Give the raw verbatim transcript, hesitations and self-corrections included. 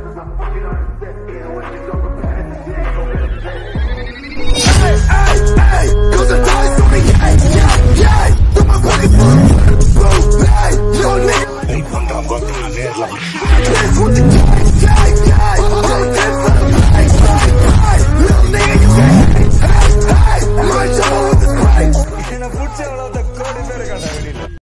I'm fucking on a set, you know what you don't